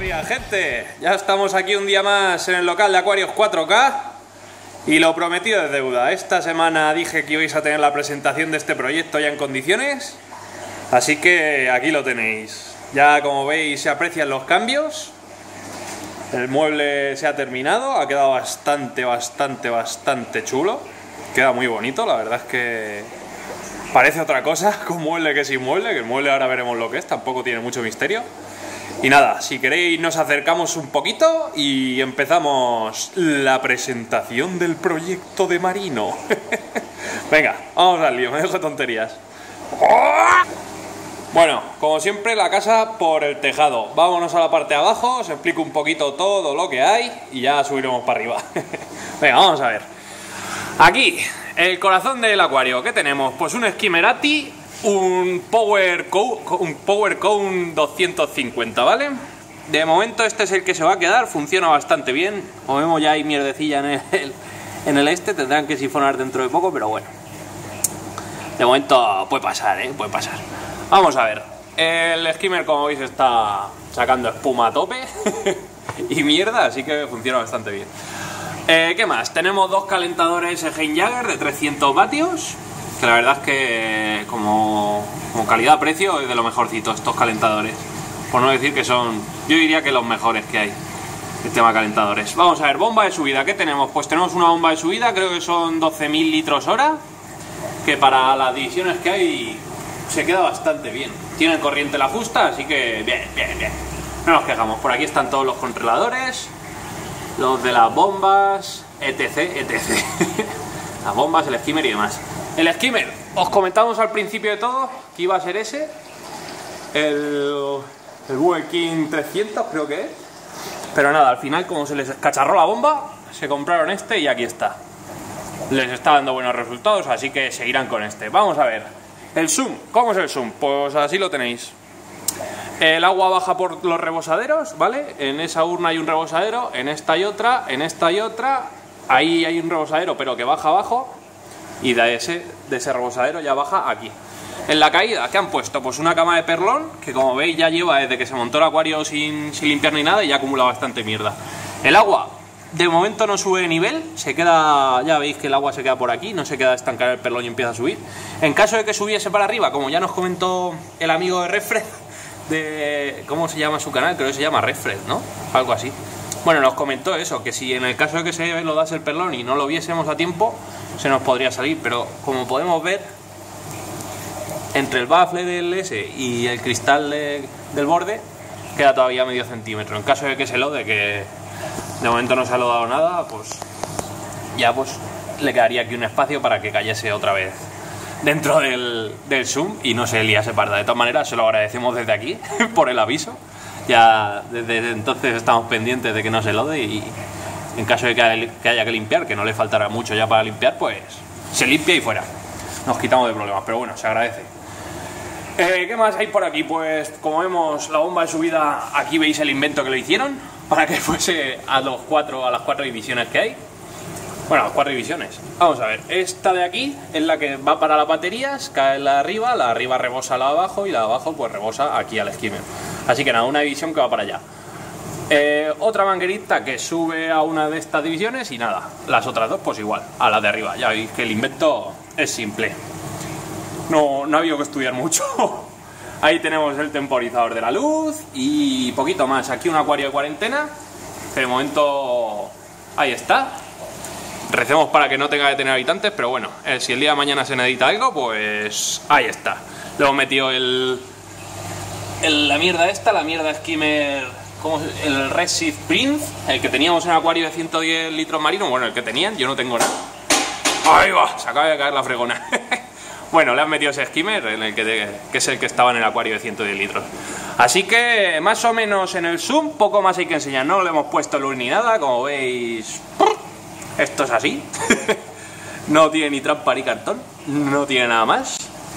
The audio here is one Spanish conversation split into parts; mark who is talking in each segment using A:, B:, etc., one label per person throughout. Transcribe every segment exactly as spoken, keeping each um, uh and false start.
A: días, gente. Ya estamos aquí un día más en el local de Acuarios cuatro K y lo prometido es deuda. Esta semana dije que ibais a tener la presentación de este proyecto ya en condiciones, así que aquí lo tenéis. Ya como veis se aprecian los cambios. El mueble se ha terminado, ha quedado bastante, bastante, bastante chulo. Queda muy bonito, la verdad es que parece otra cosa con mueble que sin mueble, que el mueble ahora veremos lo que es, tampoco tiene mucho misterio. Y nada, si queréis nos acercamos un poquito y empezamos la presentación del proyecto de Marino. Venga, vamos al lío, me dejo tonterías. Bueno, como siempre la casa por el tejado. Vámonos a la parte de abajo, os explico un poquito todo lo que hay y ya subiremos para arriba. Venga, vamos a ver. Aquí, el corazón del acuario, ¿qué tenemos? Pues un Skimerati, un Power Cone, un Power Cone doscientos cincuenta, ¿vale? De momento este es el que se va a quedar, funciona bastante bien. Como vemos ya hay mierdecilla en el, en el este, tendrán que sifonar dentro de poco, pero bueno. De momento puede pasar, ¿eh? Puede pasar. Vamos a ver, el skimmer como veis está sacando espuma a tope y mierda, así que funciona bastante bien. Eh, ¿Qué más? Tenemos dos calentadores Heinjager de trescientos vatios, que la verdad es que como, como calidad-precio es de lo mejorcito estos calentadores. Por no decir que son, yo diría que los mejores que hay, el tema calentadores. Vamos a ver, bomba de subida, ¿qué tenemos? Pues tenemos una bomba de subida, creo que son doce mil litros hora, que para las divisiones que hay se queda bastante bien. Tiene corriente la justa, así que bien, bien, bien. No nos quejamos. Por aquí están todos los controladores, los de las bombas, etc, etcétera. Las bombas, el skimmer y demás. El skimmer, os comentamos al principio de todo que iba a ser ese, el, el Google King trescientos creo que es. Pero nada, al final como se les cacharró la bomba, se compraron este y aquí está. Les está dando buenos resultados, así que seguirán con este. Vamos a ver. El zoom, ¿cómo es el zoom? Pues así lo tenéis. El agua baja por los rebosaderos, ¿vale? En esa urna hay un rebosadero, en esta hay otra, en esta hay otra. Ahí hay un rebosadero, pero que baja abajo. Y de ese, de ese rebosadero ya baja aquí. En la caída, ¿qué han puesto? Pues una cama de perlón, que como veis ya lleva desde que se montó el acuario sin, sin limpiar ni nada y ya acumula bastante mierda. El agua, de momento no sube de nivel, se queda, ya veis que el agua se queda por aquí, no se queda estancado el perlón y empieza a subir. En caso de que subiese para arriba, como ya nos comentó el amigo de Redfred, de, ¿cómo se llama su canal? Creo que se llama Redfred, ¿no? Algo así. Bueno, nos comentó eso, que si en el caso de que se lo dase el perlón y no lo viésemos a tiempo, se nos podría salir, pero como podemos ver, entre el bafle del S y el cristal de, del borde, queda todavía medio centímetro. En caso de que se lo de que de momento no se ha dado nada, pues ya pues le quedaría aquí un espacio para que cayese otra vez dentro del, del zoom y no se liase parda. De todas maneras se lo agradecemos desde aquí por el aviso. Ya desde entonces estamos pendientes de que no se lode y en caso de que haya que limpiar, que no le faltará mucho ya para limpiar, pues se limpia y fuera. Nos quitamos de problemas, pero bueno, se agradece. Eh, ¿Qué más hay por aquí? Pues como vemos la bomba de subida, aquí veis el invento que lo hicieron para que fuese a, los cuatro, a las cuatro divisiones que hay. Bueno, las cuatro divisiones. Vamos a ver, esta de aquí es la que va para las baterías, cae la de arriba, la de arriba rebosa la de abajo y la de abajo pues rebosa aquí al skimmer. Así que nada, una división que va para allá. Eh, otra manguerita que sube a una de estas divisiones y nada, las otras dos pues igual, a la de arriba. Ya veis que el invento es simple. No, no ha habido que estudiar mucho. Ahí tenemos el temporizador de la luz y poquito más. Aquí un acuario de cuarentena, que de momento ahí está. Recemos para que no tenga que tener habitantes, pero bueno, eh, si el día de mañana se necesita algo, pues ahí está. Le hemos metido el, el, la mierda esta, la mierda skimmer, ¿cómo es? El Redshift Prince, el que teníamos en el acuario de ciento diez litros marino, bueno, el que tenían, yo no tengo nada. Ahí va, se acaba de caer la fregona. Bueno, le han metido ese skimmer, en el que, que es el que estaba en el acuario de ciento diez litros. Así que, más o menos en el zoom, poco más hay que enseñar. No le hemos puesto luz ni nada, como veis. Esto es así. No tiene ni trampa ni cartón, no tiene nada más.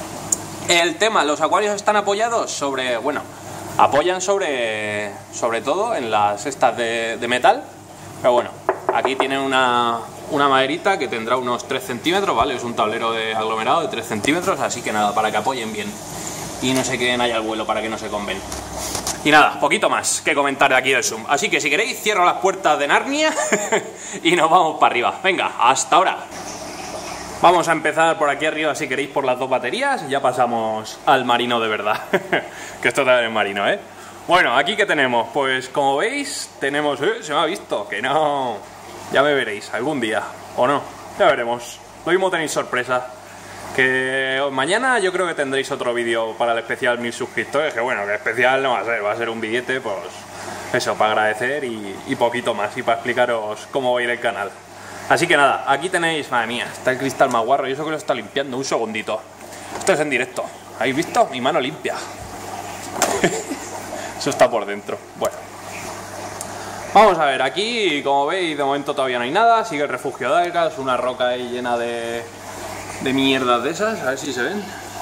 A: El tema, los acuarios están apoyados sobre, bueno, apoyan sobre, sobre todo en las cestas de, de metal. Pero bueno, aquí tienen una... una maderita que tendrá unos tres centímetros, ¿vale? Es un tablero de aglomerado de tres centímetros, así que nada, para que apoyen bien y no se queden ahí al vuelo, para que no se conven. Y nada, poquito más que comentar de aquí del Zoom. Así que si queréis, cierro las puertas de Narnia y nos vamos para arriba. Venga, hasta ahora. Vamos a empezar por aquí arriba, si queréis, por las dos baterías y ya pasamos al marino de verdad. Que esto también es marino, ¿eh? Bueno, aquí que tenemos, pues como veis, tenemos... Eh, se me ha visto, que no... Ya me veréis, algún día, o no, ya veremos. Lo mismo tenéis sorpresa. Que mañana yo creo que tendréis otro vídeo para el especial mil suscriptores, que bueno, que especial no va a ser, va a ser un billete, pues eso, para agradecer y, y poquito más, y para explicaros cómo va a ir el canal. Así que nada, aquí tenéis, madre mía, está el cristal más guarro y eso que lo está limpiando, un segundito. Esto es en directo, ¿habéis visto? Mi mano limpia. Eso está por dentro, bueno. Vamos a ver, aquí como veis de momento todavía no hay nada, sigue el refugio de algas, una roca ahí llena de... de mierdas de esas, a ver si se ven.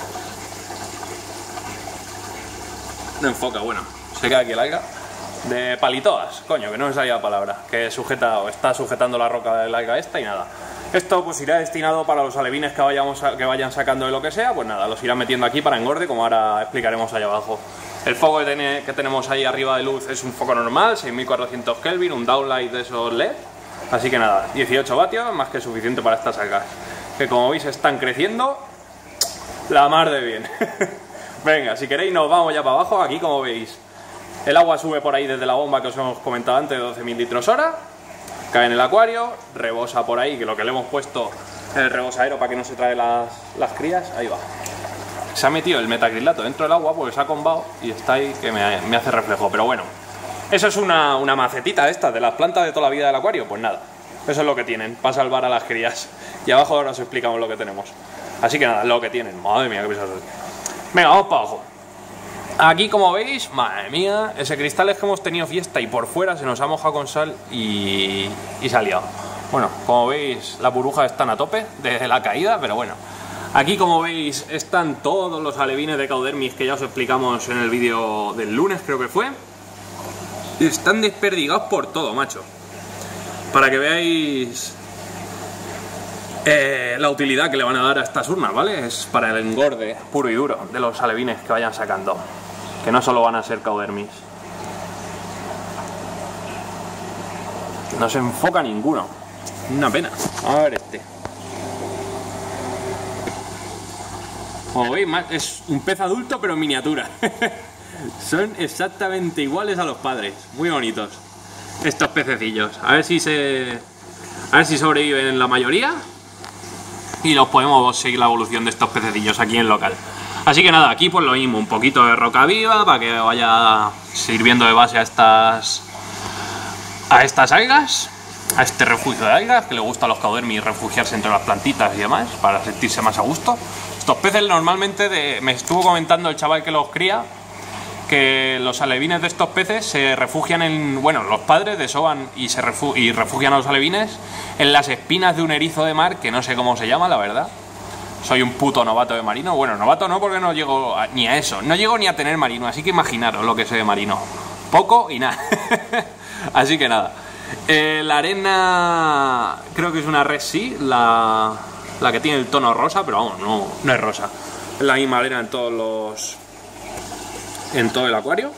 A: No enfoca, bueno, se queda aquí el alga. De palitoas, coño, que no me salía la palabra. Que sujeta, o está sujetando la roca del alga esta y nada. Esto pues irá destinado para los alevines que, vayamos a, que vayan sacando de lo que sea, pues nada, los irán metiendo aquí para engorde, como ahora explicaremos allá abajo. El foco que, tiene, que tenemos ahí arriba de luz es un foco normal, seis mil cuatrocientos Kelvin, un downlight de esos L E D. Así que nada, dieciocho vatios, más que suficiente para estas algas. Que como veis están creciendo la mar de bien. Venga, si queréis nos vamos ya para abajo. Aquí como veis el agua sube por ahí desde la bomba que os hemos comentado antes de doce mil litros hora, cae en el acuario, rebosa por ahí, que lo que le hemos puesto es el rebosadero para que no se trae las, las crías, ahí va. Se ha metido el metacrilato dentro del agua porque se ha combado y está ahí que me, me hace reflejo, pero bueno, eso es una, una macetita esta de las plantas de toda la vida del acuario, pues nada. Eso es lo que tienen, para salvar a las crías. Y abajo ahora os explicamos lo que tenemos. Así que nada, lo que tienen. Madre mía, qué pesado. Venga, vamos para abajo. Aquí como veis, madre mía, ese cristal es que hemos tenido fiesta y por fuera se nos ha mojado con sal y, y se ha liado. Bueno, como veis, las burbujas están a tope desde la caída, pero bueno. Aquí como veis están todos los alevines de Caudermis que ya os explicamos en el vídeo del lunes, creo que fue. Y están desperdigados por todo, macho. Para que veáis eh, la utilidad que le van a dar a estas urnas, ¿vale? Es para el engorde puro y duro de los alevines que vayan sacando. Que no solo van a ser Caudermis. No se enfoca ninguno. Una pena. Vamos a ver este. Como veis, es un pez adulto pero en miniatura. Son exactamente iguales a los padres. Muy bonitos estos pececillos. A ver si se... A ver si sobreviven la mayoría. Y nos podemos seguir la evolución de estos pececillos aquí en local. Así que nada, aquí pues lo mismo, un poquito de roca viva para que vaya sirviendo de base a estas a estas algas, a este refugio de algas que le gusta a los Caudermis refugiarse entre las plantitas y demás para sentirse más a gusto. Estos peces normalmente, de, me estuvo comentando el chaval que los cría, que los alevines de estos peces se refugian en, bueno, los padres desoban y se refu y refugian a los alevines en las espinas de un erizo de mar que no sé cómo se llama, la verdad. Soy un puto novato de marino. Bueno, novato no, porque no llego a, ni a eso. No llego ni a tener marino, así que imaginaros lo que sé de marino. Poco y nada. Así que nada. Eh, la arena, creo que es una Red Sea, la, la que tiene el tono rosa, pero vamos, no, no es rosa. Es la misma arena en todos los... en todo el acuario.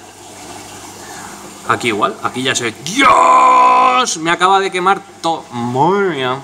A: Aquí igual, aquí ya se... ¡Dios! Me acaba de quemar todo. Madre mía.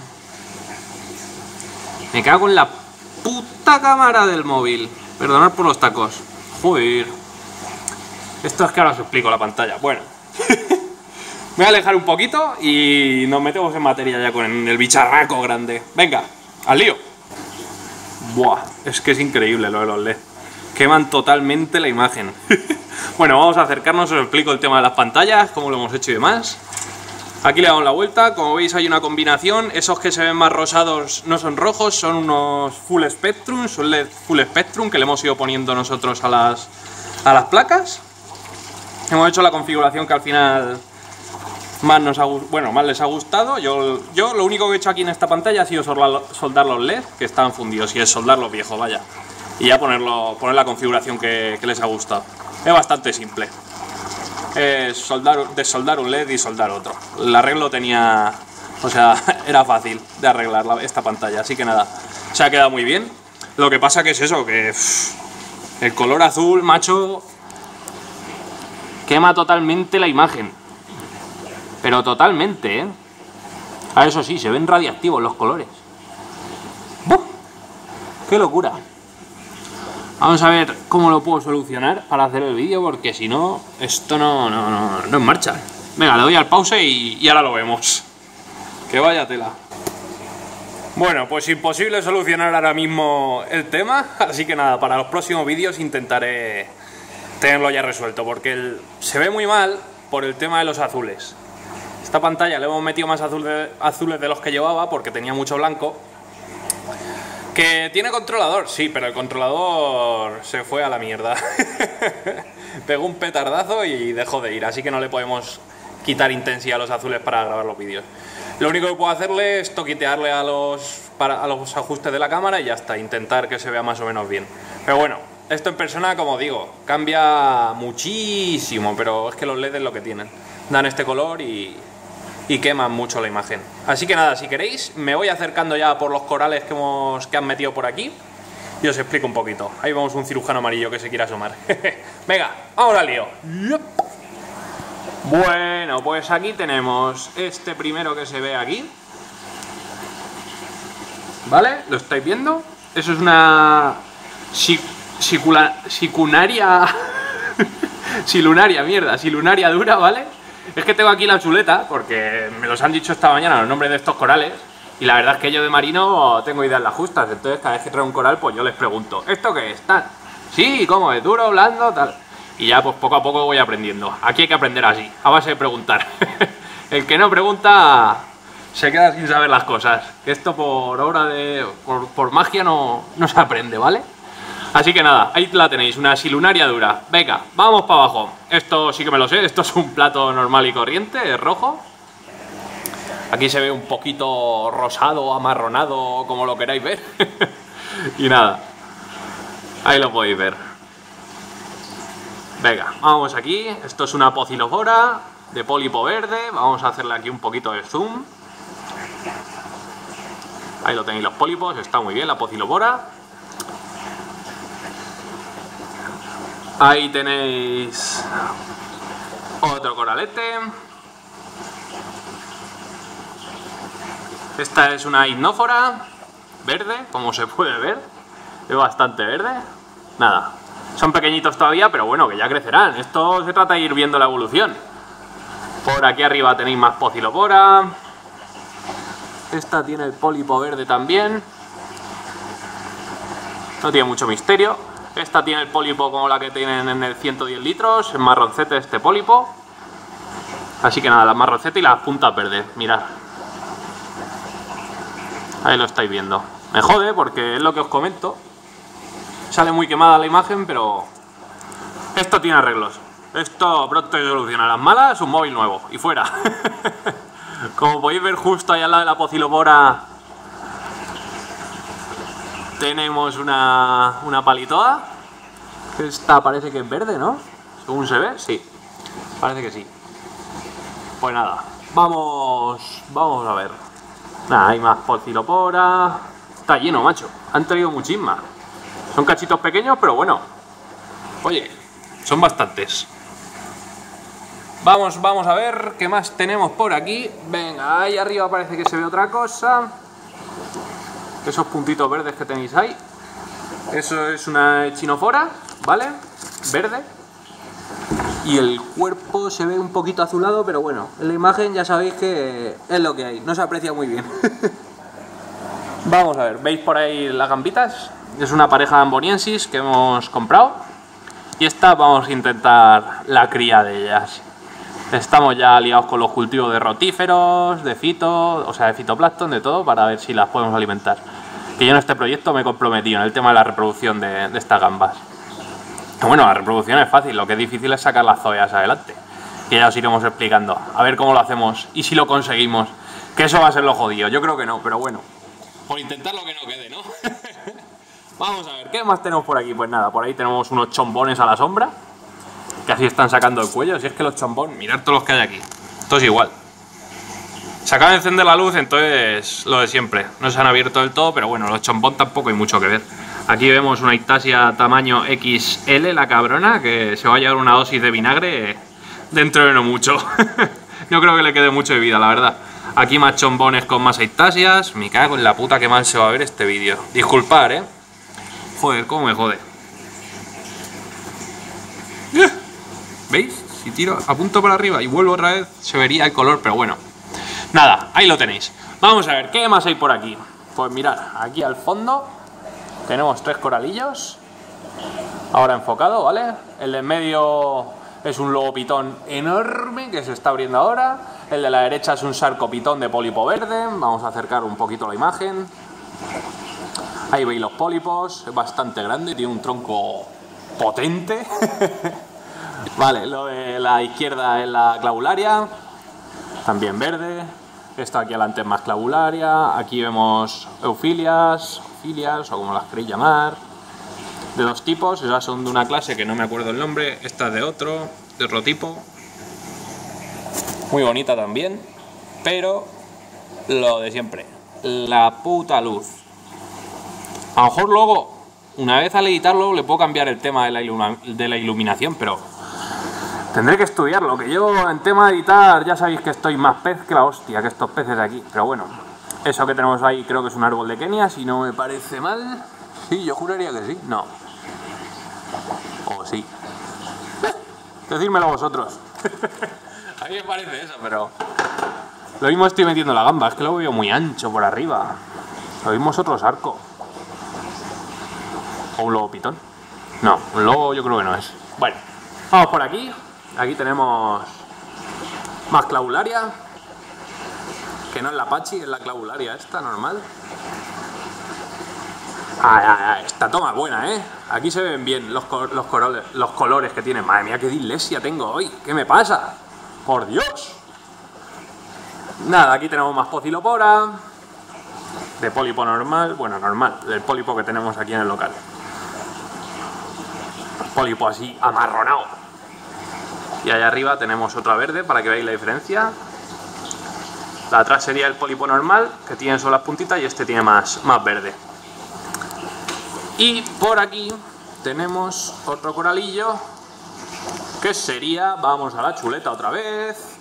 A: Me cago en la puta cámara del móvil. Perdonad por los tacos. Joder. Esto es que ahora os explico la pantalla. Bueno. Me voy a alejar un poquito y nos metemos en materia ya con el bicharraco grande. Venga, al lío. Buah, es que es increíble lo de los L E D. Queman totalmente la imagen. Bueno, vamos a acercarnos, os explico el tema de las pantallas, cómo lo hemos hecho y demás. Aquí le damos la vuelta, como veis hay una combinación, esos que se ven más rosados no son rojos, son unos Full Spectrum, son L E D Full Spectrum que le hemos ido poniendo nosotros a las, a las placas. Hemos hecho la configuración que al final más, nos ha, bueno, más les ha gustado. Yo, yo lo único que he hecho aquí en esta pantalla ha sido soldar, soldar los L E D que estaban fundidos, y es soldar los viejos, vaya. Y ya ponerlo, poner la configuración que, que les ha gustado. Es bastante simple. Es soldar, desoldar un L E D y soldar otro. El arreglo tenía... O sea, era fácil de arreglar la, esta pantalla. Así que nada, se ha quedado muy bien. Lo que pasa que es eso, que... Pff, el color azul, macho... quema totalmente la imagen. Pero totalmente, ¿eh? A eso sí, se ven radiactivos los colores. ¡Buf! ¡Qué locura! Vamos a ver cómo lo puedo solucionar para hacer el vídeo, porque si no, esto no, no, no, no en marcha. Venga, le doy al pause y, y ahora lo vemos. Que vaya tela. Bueno, pues imposible solucionar ahora mismo el tema, así que nada, para los próximos vídeos intentaré tenerlo ya resuelto, porque el, se ve muy mal por el tema de los azules. Esta pantalla le hemos metido más azul de, azules de los que llevaba, porque tenía mucho blanco. Que tiene controlador, sí, pero el controlador se fue a la mierda. Pegó un petardazo y dejó de ir, así que no le podemos quitar intensidad a los azules para grabar los vídeos. Lo único que puedo hacerle es toquitearle a los, para, a los ajustes de la cámara y ya está, intentar que se vea más o menos bien. Pero bueno, esto en persona, como digo, cambia muchísimo, pero es que los L E Ds es lo que tienen. Dan este color y... y queman mucho la imagen. Así que nada, si queréis, me voy acercando ya por los corales que, hemos, que han metido por aquí y os explico un poquito. Ahí vemos un cirujano amarillo que se quiere asomar. Venga, vamos al lío. Bueno, pues aquí tenemos este primero que se ve aquí. ¿Vale? ¿Lo estáis viendo? Eso es una... Sicula... Sicunaria... Silunaria, mierda, silunaria dura, ¿vale? Es que tengo aquí la chuleta, porque me los han dicho esta mañana los nombres de estos corales, y la verdad es que yo de marino tengo ideas las justas, entonces cada vez que traigo un coral, pues yo les pregunto, ¿esto qué es? Tal. Sí, ¿cómo es? ¿Duro, blando? Tal. Y ya pues poco a poco voy aprendiendo. Aquí hay que aprender así, a base de preguntar. El que no pregunta se queda sin saber las cosas. Que esto por obra de... por, por magia no, no se aprende, ¿vale? Así que nada, ahí la tenéis, una silunaria dura. Venga, vamos para abajo. Esto sí que me lo sé, esto es un plato normal y corriente, es rojo. Aquí se ve un poquito rosado, amarronado, como lo queráis ver. Y nada, ahí lo podéis ver. Venga, vamos aquí, esto es una pocilofora de pólipo verde. Vamos a hacerle aquí un poquito de zoom. Ahí lo tenéis los pólipos, está muy bien la pocilofora. Ahí tenéis otro coralete. Esta es una hipnófora verde, como se puede ver. Es bastante verde. Nada, son pequeñitos todavía, pero bueno, que ya crecerán. Esto se trata de ir viendo la evolución. Por aquí arriba tenéis más pocilopora. Esta tiene el pólipo verde también. No tiene mucho misterio. Esta tiene el pólipo como la que tienen en el ciento diez litros, en marroncete este pólipo. Así que nada, las marroncete y las puntas verdes, mirad. Ahí lo estáis viendo. Me jode porque es lo que os comento. Sale muy quemada la imagen, pero esto tiene arreglos. Esto pronto se soluciona. Las malas, un móvil nuevo y fuera. Como podéis ver justo ahí al lado de la pocilopora tenemos una, una palitoa. Esta parece que es verde, ¿no? Según se ve, sí. Parece que sí. Pues nada, vamos, vamos a ver. Nada, hay más pocilopora. Está lleno, macho. Han traído muchísimas. Son cachitos pequeños, pero bueno. Oye, son bastantes. Vamos, vamos a ver qué más tenemos por aquí. Venga, ahí arriba parece que se ve otra cosa. Esos puntitos verdes que tenéis ahí. Eso es una chinofora, ¿vale? Verde. Y el cuerpo se ve un poquito azulado, pero bueno, en la imagen ya sabéis que es lo que hay. No se aprecia muy bien. Vamos a ver, ¿veis por ahí las gambitas? Es una pareja amboniensis que hemos comprado. Y esta vamos a intentar la cría de ellas. Estamos ya liados con los cultivos de rotíferos, de fito, o sea, de fitoplancton, de todo, para ver si las podemos alimentar. Que yo en este proyecto me he comprometido en el tema de la reproducción de, de estas gambas. Bueno, la reproducción es fácil, lo que es difícil es sacar las zoeas adelante. Que ya os iremos explicando, a ver cómo lo hacemos y si lo conseguimos. Que eso va a ser lo jodido, yo creo que no, pero bueno. Por intentar lo que no quede, ¿no? Vamos a ver, ¿qué más tenemos por aquí? Pues nada, por ahí tenemos unos chombones a la sombra. Que así están sacando el cuello. Si es que los chombones, mirad todos los que hay aquí. Esto es igual. Se acaba de encender la luz, entonces lo de siempre. No se han abierto del todo, pero bueno, los chombones tampoco hay mucho que ver. Aquí vemos una ictasia tamaño equis ele, la cabrona, que se va a llevar una dosis de vinagre dentro de no mucho. No creo que le quede mucho de vida, la verdad. Aquí más chombones con más eictasias. Me cago en la puta que mal se va a ver este vídeo. Disculpar, eh. Joder, cómo me jode. ¿Veis? Si tiro, apunto para arriba y vuelvo otra vez, se vería el color, pero bueno. Nada, ahí lo tenéis. Vamos a ver, ¿qué más hay por aquí? Pues mirad, aquí al fondo tenemos tres coralillos. Ahora enfocado, ¿vale? El de en medio es un lobo pitón enorme que se está abriendo ahora. El de la derecha es un sarcopitón de pólipo verde. Vamos a acercar un poquito la imagen. Ahí veis los pólipos, es bastante grande, tiene un tronco potente. Vale, lo de la izquierda es la clavularia, también verde. Esto aquí adelante es más clavularia. Aquí vemos eufilias, eufilias o como las queréis llamar. De dos tipos, esas son de una clase que no me acuerdo el nombre, esta es de otro, de otro tipo. Muy bonita también, pero lo de siempre, la puta luz. A lo mejor luego, una vez al editarlo, le puedo cambiar el tema de la, iluma, de la iluminación, pero tendré que estudiarlo, que yo en tema de editar ya sabéis que estoy más pez que la hostia, que estos peces de aquí. Pero bueno, eso que tenemos ahí creo que es un árbol de Kenia, si no me parece mal. Sí, yo juraría que sí. No. O sí. Decídmelo vosotros. A mí me parece eso, pero lo mismo estoy metiendo la gamba, es que lo veo muy ancho por arriba. Lo mismo es otro sarco. ¿O un lobo pitón? No, un lobo yo creo que no es. Bueno, vamos por aquí. Aquí tenemos más clavularia. Que no es la pachi, es la clavularia esta, normal. Ay, ay, ay, esta toma buena, ¿eh? Aquí se ven bien los, col los, colores, los colores que tiene. Madre mía, qué dislexia tengo hoy. ¿Qué me pasa? ¡Por Dios! Nada, aquí tenemos más pocilopora. De pólipo normal. Bueno, normal. Del pólipo que tenemos aquí en el local. Pólipo así, amarronado. Y allá arriba tenemos otra verde para que veáis la diferencia. La atrás sería el pólipo normal, que tiene solo las puntitas, y este tiene más, más verde. Y por aquí tenemos otro coralillo, que sería, vamos a la chuleta otra vez,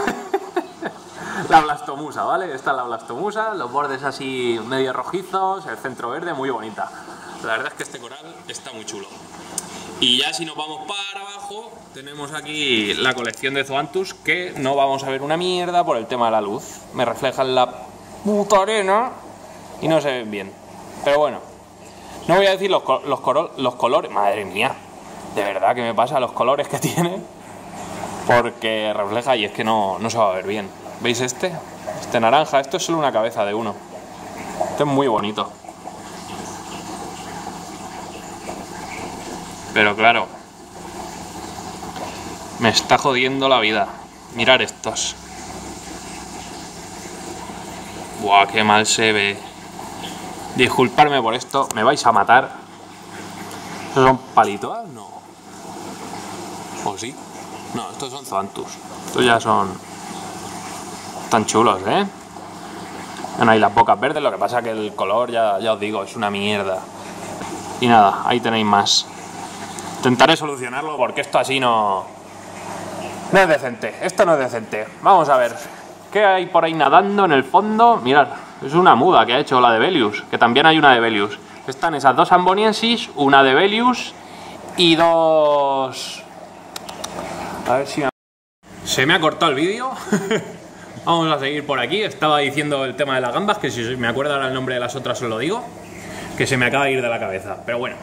A: la blastomusa, ¿vale? Esta es la blastomusa, los bordes así medio rojizos, el centro verde, muy bonita. La verdad es que este coral está muy chulo. Y ya si nos vamos para abajo, tenemos aquí la colección de Zoanthus, que no vamos a ver una mierda por el tema de la luz. Me reflejan la puta arena y no se ven bien. Pero bueno, no voy a decir los, los, los colores. Madre mía, de verdad que me pasa los colores que tiene, porque refleja y es que no, no se va a ver bien. ¿Veis este? Este naranja, esto es solo una cabeza de uno. Este es muy bonito. Pero claro, me está jodiendo la vida. Mirar estos. Buah, qué mal se ve. Disculparme por esto, me vais a matar. ¿Estos son palitoas? No. ¿O sí? No, estos son Zoanthus. Estos ya son tan chulos, ¿eh? Bueno, hay las bocas verdes, lo que pasa que el color, ya, ya os digo, es una mierda. Y nada, ahí tenéis más. Intentaré solucionarlo porque esto así no... No es decente, esto no es decente. Vamos a ver, ¿qué hay por ahí nadando en el fondo? Mirad, es una muda que ha hecho la de Belius, que también hay una de Belius. Están esas dos amboniensis, una de Belius y dos... A ver si... Se me ha cortado el vídeo. Vamos a seguir por aquí. Estaba diciendo el tema de las gambas, que si me acuerdo ahora el nombre de las otras os lo digo, que se me acaba de ir de la cabeza, pero bueno.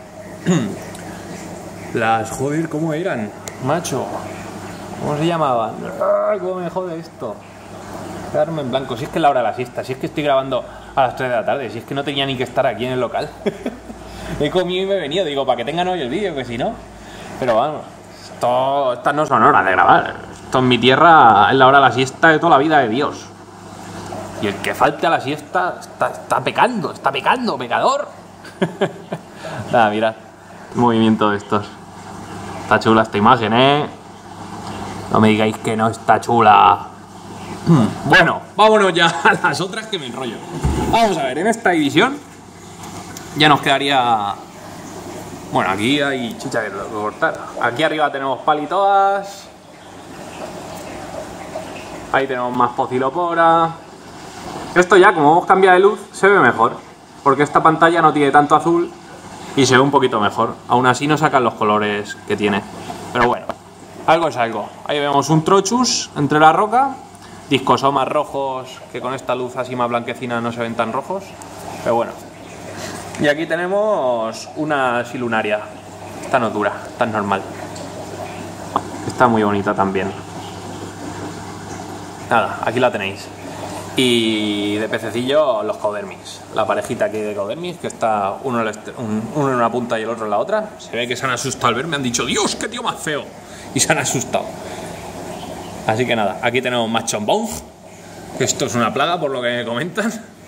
A: Las, joder, ¿cómo eran? Macho, ¿cómo se llamaban? ¡Ay, cómo me jode esto! Quedarme en blanco, si es que es la hora de la siesta, si es que estoy grabando a las tres de la tarde, si es que no tenía ni que estar aquí en el local. He comido y me he venido, digo, para que tengan hoy el vídeo, que si no... Pero vamos, esto, estas no son horas de grabar. Esto en mi tierra es la hora de la siesta de toda la vida de Dios. Y el que falte a la siesta está, está pecando, está pecando, pecador. Nada, mirad, movimiento de estos. Está chula esta imagen, ¿eh? No me digáis que no está chula. Bueno, vámonos ya a las otras que me enrollo. Vamos a ver, en esta división ya nos quedaría... Bueno, aquí hay chicha que cortar. Aquí arriba tenemos palitoas. Ahí tenemos más Pocilopora. Esto ya, como hemos cambiado de luz, se ve mejor, porque esta pantalla no tiene tanto azul y se ve un poquito mejor. Aún así no sacan los colores que tiene, pero bueno, algo es algo. Ahí vemos un Trochus entre la roca, discosomas rojos que con esta luz así más blanquecina no se ven tan rojos, pero bueno. Y aquí tenemos una Silunaria. Esta no dura, esta es normal. Está muy bonita también. Nada, aquí la tenéis. Y de pececillo los Caudermis. La parejita aquí de Caudermis, que está uno en, un, uno en una punta y el otro en la otra. Se ve que se han asustado al verme, han dicho, Dios, qué tío más feo. Y se han asustado. Así que nada, aquí tenemos más Chombong, que esto es una plaga por lo que me comentan.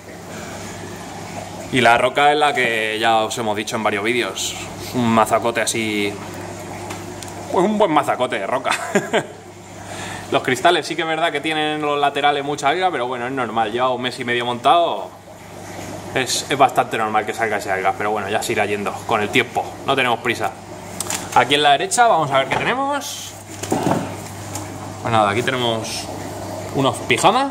A: Y la roca es la que ya os hemos dicho en varios vídeos. Un mazacote así... Pues un buen mazacote de roca. Los cristales sí que es verdad que tienen los laterales mucha alga, pero bueno, es normal. Lleva un mes y medio montado. Es, es bastante normal que salga ese alga, pero bueno, ya se irá yendo con el tiempo. No tenemos prisa. Aquí en la derecha vamos a ver qué tenemos. Pues nada, aquí tenemos unos pijamas.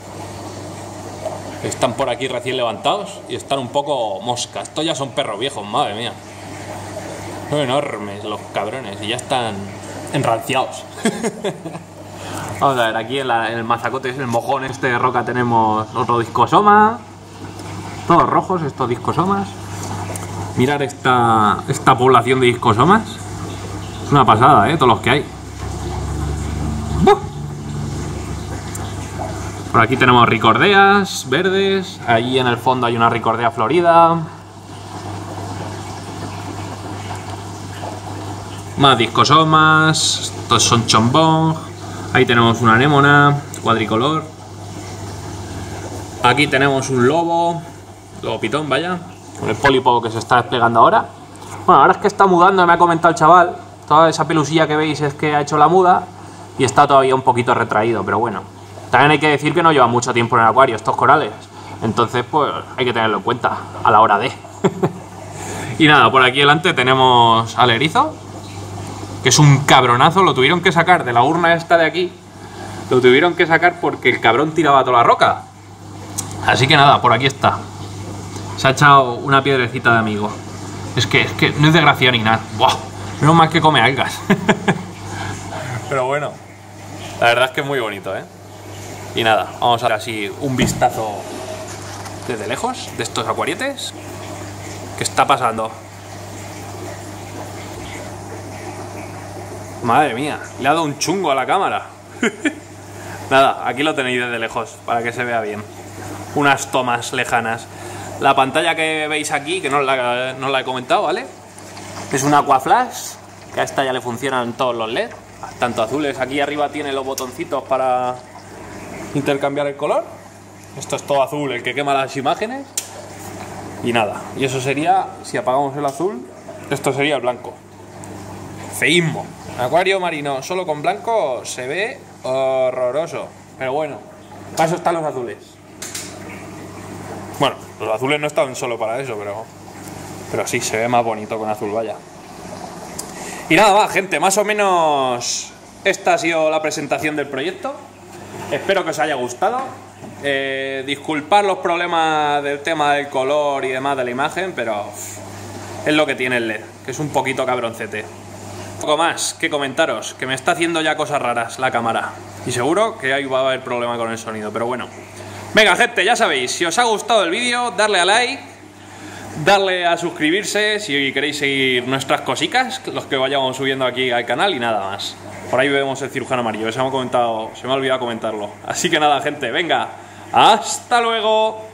A: Están por aquí recién levantados y están un poco moscas. Estos ya son perros viejos, madre mía. Son enormes los cabrones y ya están enranciados. Vamos a ver, aquí en, la, en el mazacote, en el mojón este de roca tenemos otro discosoma. Todos rojos estos discosomas. Mirad esta, esta población de discosomas. Es una pasada, ¿eh? Todos los que hay. ¡Buh! Por aquí tenemos ricordeas verdes. Ahí en el fondo hay una ricordea florida. Más discosomas. Estos son Chombong. Ahí tenemos una anémona cuadricolor. Aquí tenemos un lobo. Lobo pitón, vaya. Con el pólipo que se está desplegando ahora. Bueno, ahora es que está mudando, me ha comentado el chaval. Toda esa pelusilla que veis es que ha hecho la muda. Y está todavía un poquito retraído, pero bueno. También hay que decir que no lleva mucho tiempo en el acuario estos corales. Entonces, pues hay que tenerlo en cuenta a la hora de. Y nada, por aquí delante tenemos al erizo, que es un cabronazo. Lo tuvieron que sacar de la urna esta de aquí. Lo tuvieron que sacar porque el cabrón tiraba toda la roca. Así que nada, por aquí está. Se ha echado una piedrecita de amigo. Es que, es que no es de gracia ni nada. ¡Buah! Menos mal que come algas. Pero bueno, la verdad es que es muy bonito, ¿eh? Y nada, vamos a ver así un vistazo desde lejos de estos acuarietes. ¿Qué está pasando? Madre mía, le ha dado un chungo a la cámara. Nada, aquí lo tenéis desde lejos para que se vea bien. Unas tomas lejanas. La pantalla que veis aquí, que no os la, no os la he comentado, ¿vale? Es una Aquaflash, que a esta ya le funcionan todos los L E D, tanto azules. Aquí arriba tiene los botoncitos para intercambiar el color. Esto es todo azul, el que quema las imágenes. Y nada, y eso sería, si apagamos el azul, esto sería el blanco. Feísmo. Acuario marino solo con blanco se ve horroroso. Pero bueno, para eso están los azules. Bueno, los azules no están solo para eso, pero pero sí, se ve más bonito con azul, vaya. Y nada más, gente, más o menos esta ha sido la presentación del proyecto. Espero que os haya gustado. Eh, disculpad los problemas del tema del color y demás de la imagen, pero es lo que tiene el L E D, que es un poquito cabroncete. Poco más que comentaros, que me está haciendo ya cosas raras la cámara. Y seguro que ahí va a haber problema con el sonido, pero bueno. Venga, gente, ya sabéis, si os ha gustado el vídeo, darle a like, darle a suscribirse si queréis seguir nuestras cositas, los que vayamos subiendo aquí al canal, y nada más. Por ahí vemos el cirujano amarillo, se me ha comentado, se me ha olvidado comentarlo. Así que nada, gente, venga, hasta luego.